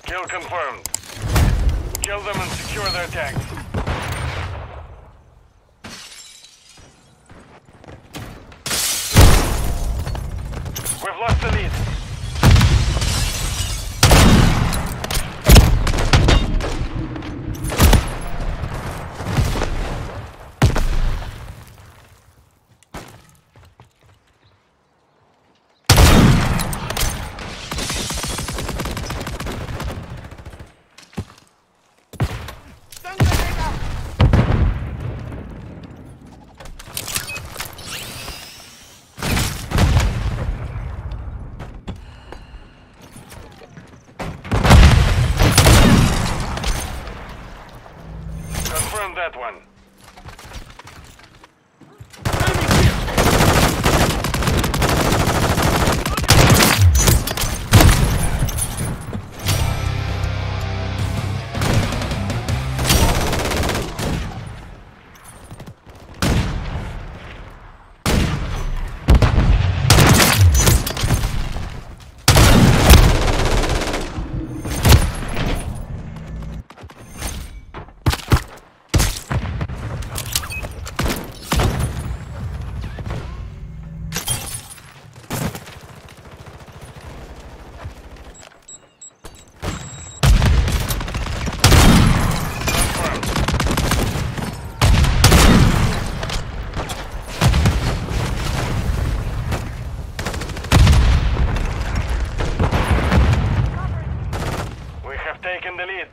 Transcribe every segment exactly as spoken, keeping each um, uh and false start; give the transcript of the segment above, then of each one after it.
Kill confirmed. Kill them and secure their tanks. We've lost the lead. Confirm that one. Taking the lead.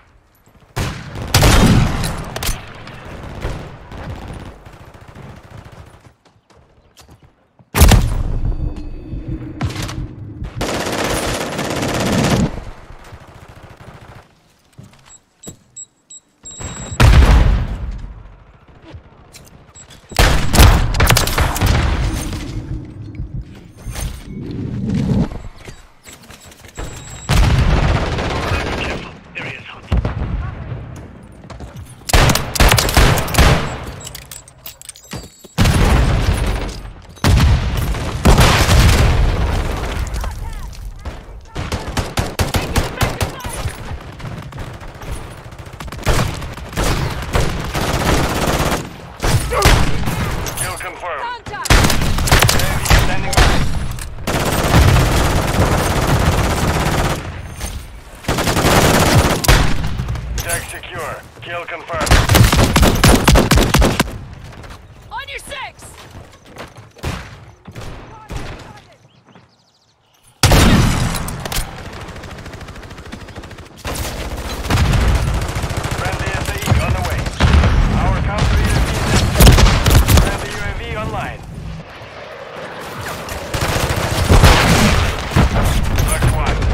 Secure. Kill confirmed. On your six! Friendly S A E on the way. Our counter U A V. Friendly U A V online. Next one.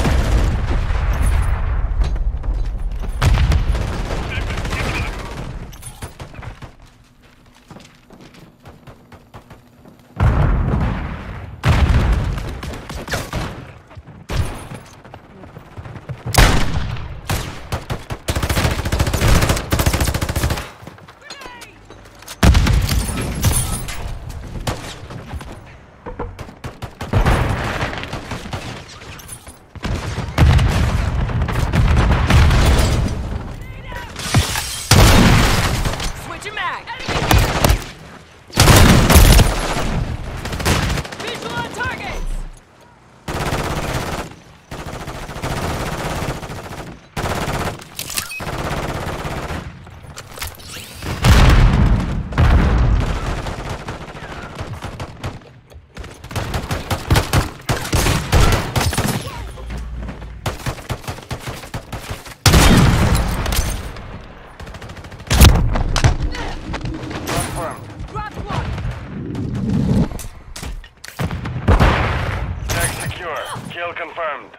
Kill confirmed.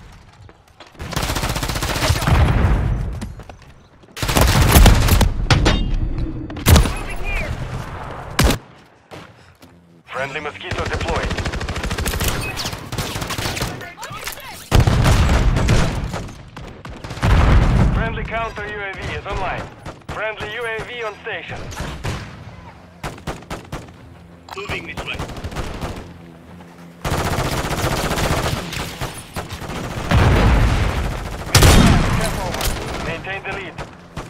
Moving here. Friendly mosquito deployed. Friendly counter U A V is online. Friendly U A V on station. Moving this way. Maintain the lead.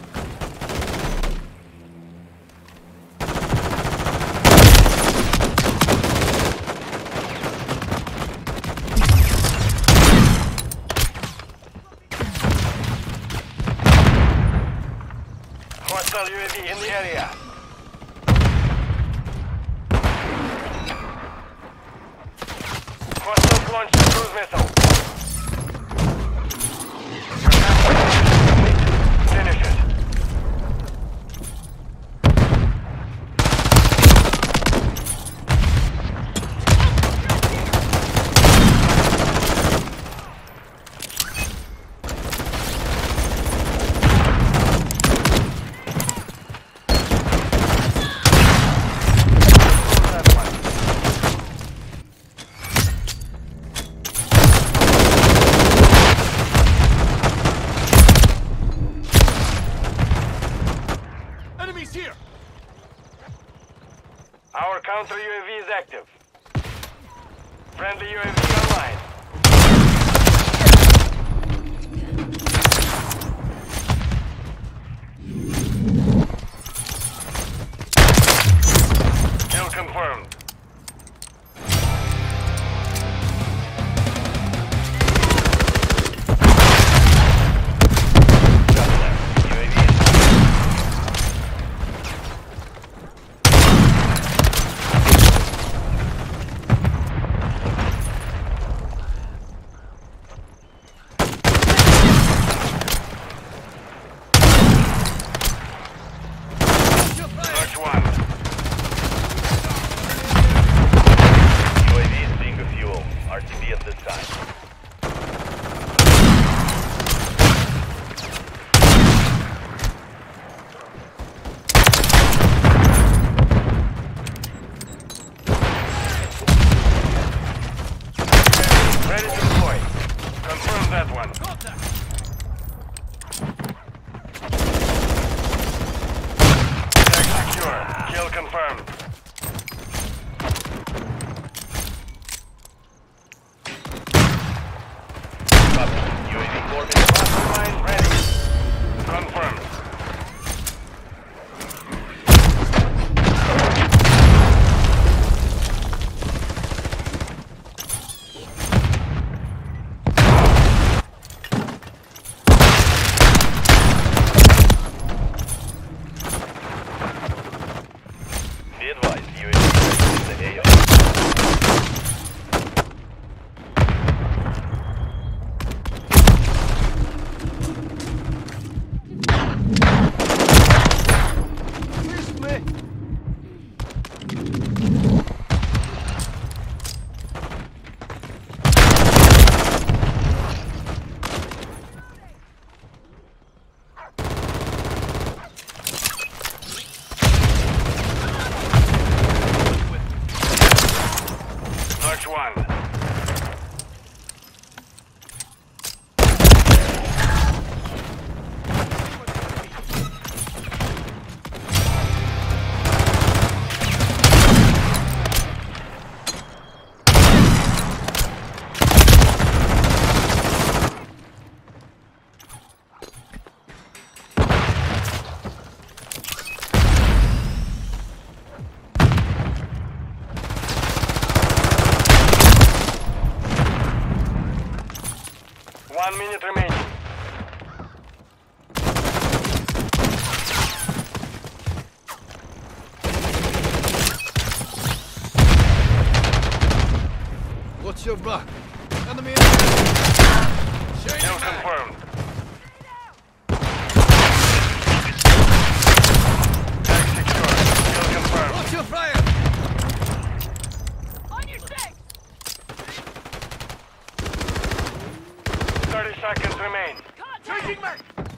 Hostile U A V in the area. Hostile launched a cruise missile. Finish it. Here. Our counter U A V is active. Friendly U A V online. Kill confirmed. Ready to deploy. Confirm that one. Tag secure. Kill confirmed. Copy. U A V orbit. Line ready. Confirmed. Be advised, U A V is the A O. March one. One minute remaining. What's your back? Enemy. Kill confirmed. Tag secure. Kill confirmed. What's your fire? On your six! Thirty seconds remain. Contact!